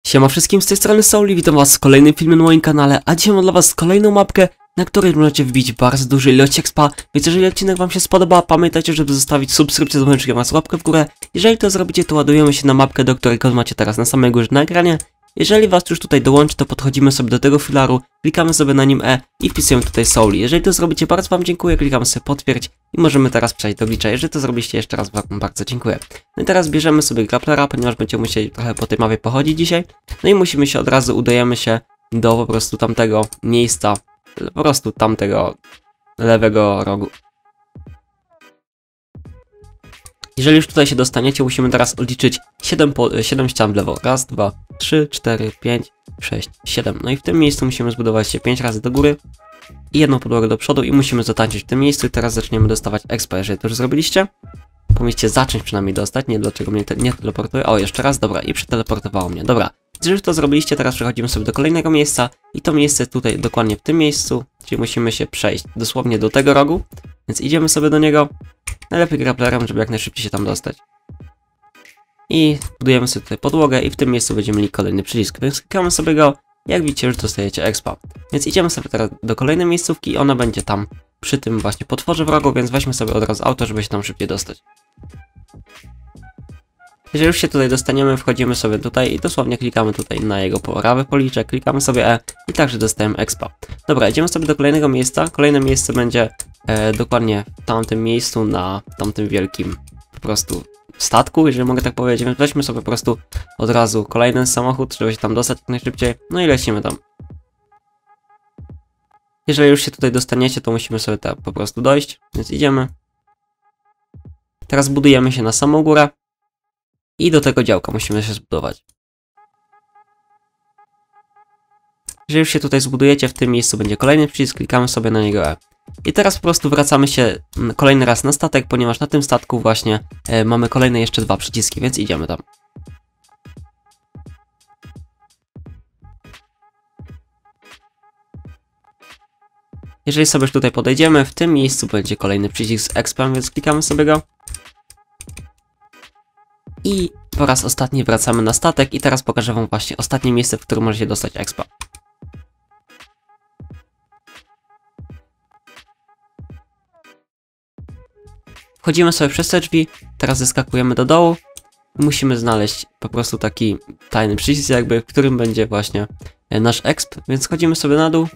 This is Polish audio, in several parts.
Siema wszystkim, z tej strony Soul i witam was w kolejnym filmie na moim kanale, a dzisiaj mam dla was kolejną mapkę, na której możecie wbić bardzo duży ilość expa, więc jeżeli odcinek wam się spodoba, pamiętajcie, żeby zostawić subskrypcję z dzwoneczkiem oraz łapkę w górę. Jeżeli to zrobicie, to ładujemy się na mapkę, do której kod macie teraz na samej górze na ekranie. Jeżeli was już tutaj dołączy, to podchodzimy sobie do tego filaru, klikamy sobie na nim E i wpisujemy tutaj Soul. Jeżeli to zrobicie, bardzo wam dziękuję, klikamy sobie potwierdź i możemy teraz przejść do glicza. Jeżeli to zrobiliście, jeszcze raz wam bardzo dziękuję. No i teraz bierzemy sobie grapplera, ponieważ będziemy musieli trochę po tej mapie pochodzić dzisiaj. No i musimy się od razu, udajemy się do po prostu tamtego miejsca, po prostu tamtego lewego rogu. Jeżeli już tutaj się dostaniecie, musimy teraz odliczyć 7 ścian w lewo. Raz, 2, 3, 4, 5, 6, 7. No i w tym miejscu musimy zbudować się 5 razy do góry i jedną podłogę do przodu i musimy zatańczyć w tym miejscu i teraz zaczniemy dostawać expa. Jeżeli to już zrobiliście, powinniście zacząć przynajmniej dostać. Nie, dlaczego mnie nie teleportuje. O, jeszcze raz, dobra, i przeteleportowało mnie. Dobra, jeżeli już to zrobiliście, teraz przechodzimy sobie do kolejnego miejsca i to miejsce tutaj dokładnie w tym miejscu, czyli musimy się przejść dosłownie do tego rogu, więc idziemy sobie do niego. Najlepiej grapplerem, żeby jak najszybciej się tam dostać. I budujemy sobie tutaj podłogę i w tym miejscu będziemy mieli kolejny przycisk, więc klikamy sobie go. Jak widzicie, już dostajecie expa. Więc idziemy sobie teraz do kolejnej miejscówki i ona będzie tam przy tym właśnie potworze w rogu, więc weźmy sobie od razu auto, żeby się tam szybciej dostać. Jeżeli już się tutaj dostaniemy, wchodzimy sobie tutaj i dosłownie klikamy tutaj na jego prawy policzek, klikamy sobie E i także dostajemy expa. Dobra, idziemy sobie do kolejnego miejsca. Kolejne miejsce będzie dokładnie w tamtym miejscu, na tamtym wielkim po prostu statku, jeżeli mogę tak powiedzieć, więc weźmy sobie po prostu od razu kolejny samochód, żeby się tam dostać jak najszybciej, no i lecimy tam. Jeżeli już się tutaj dostaniecie, to musimy sobie tam po prostu dojść, więc idziemy. Teraz budujemy się na samą górę i do tego działka musimy się zbudować. Jeżeli już się tutaj zbudujecie, w tym miejscu będzie kolejny przycisk, klikamy sobie na niego E. I teraz po prostu wracamy się kolejny raz na statek, ponieważ na tym statku właśnie mamy kolejne jeszcze 2 przyciski, więc idziemy tam. Jeżeli sobie już tutaj podejdziemy, w tym miejscu będzie kolejny przycisk z expem, więc klikamy sobie go. I po raz ostatni wracamy na statek i teraz pokażę wam właśnie ostatnie miejsce, w którym możecie dostać expa. Wchodzimy sobie przez te drzwi, teraz zeskakujemy do dołu i musimy znaleźć po prostu taki tajny przycisk jakby, w którym będzie właśnie nasz exp, więc schodzimy sobie na dół.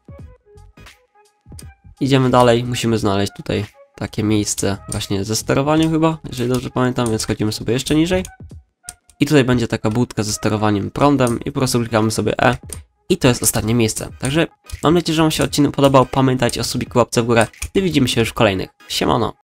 Idziemy dalej, musimy znaleźć tutaj takie miejsce właśnie ze sterowaniem chyba, jeżeli dobrze pamiętam, więc schodzimy sobie jeszcze niżej. I tutaj będzie taka budka ze sterowaniem prądem i po prostu klikamy sobie E. I to jest ostatnie miejsce. Także mam nadzieję, że wam się odcinek podobał. Pamiętajcie o subiku, łapce w górę. I widzimy się już w kolejnych. Siemano!